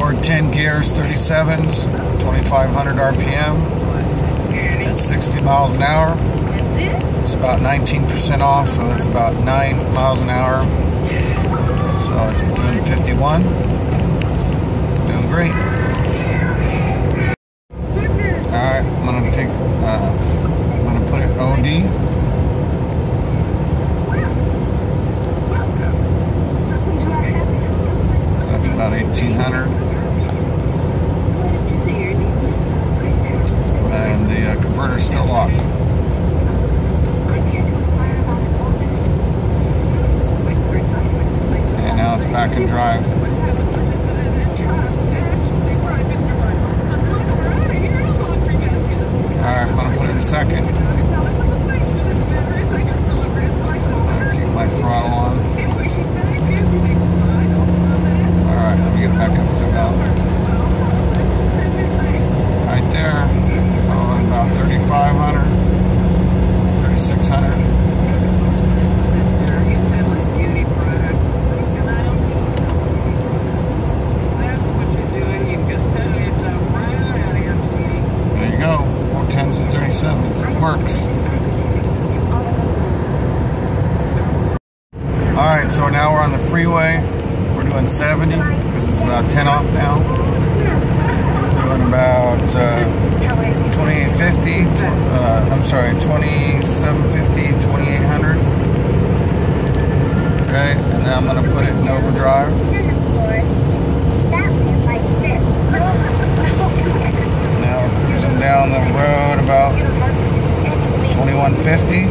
Ford 10 gears, 37s, 2,500 RPM at 60 miles an hour. It's about 19% off, so that's about 9 miles an hour. So it's doing 51. Doing great. Alright, I'm gonna put it OD. So that's about 1,800. And the converter's still locked. And now it's back in drive. Alright, I'm gonna put it in second. Keep my throttle on. Alright, let me get it back up to about right there. So about 3,500, 3,600. There you go. 410s and 37s. It works. Alright, so now we're on the freeway. We're doing 70 because it's about 10 off now. We're doing about 2850. I'm sorry, 2750, 2800. Okay, and now I'm going to put it in overdrive. Now we're cruising down the road about 2150.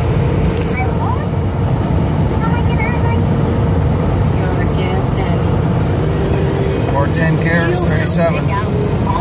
Ford 10 gears, 37.